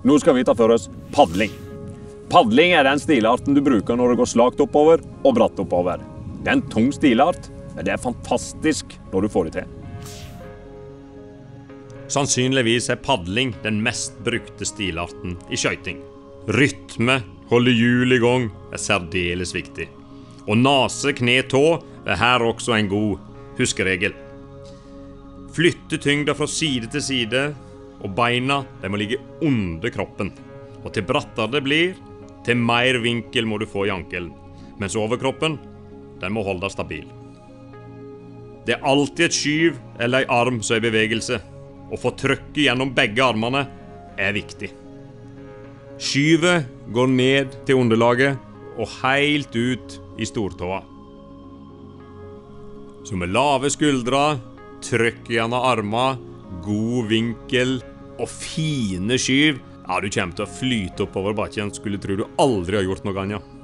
Nå skal vi ta for oss padling. Padling er den stilarten du bruker når det går slakt oppover og bratt oppover. Det er en tung stilart, men det er fantastisk når du får det til. Sannsynligvis er padling den mest brukte stilarten i skøyting. Rytme, holde hjul i gang, er særdeles viktig. Og nase, kne, tå er her også en god huskeregel. Flytte tyngda fra side til side, og beina de må ligge under kroppen. Og til brattere det blir, til mer vinkel må du få i ankelen. Mens overkroppen, den må holde stabil. Det er alltid et skyv eller en arm som er i bevegelse. Å få trykket gjennom begge armene er viktig. Skyvet går ned til underlaget og helt ut i stortåa. Så med lave skuldre, trykk gjennom armene, god vinkel og fine skyv, ja, du kommer til å flyte oppover bakken, skulle tro du aldri har gjort noe annet.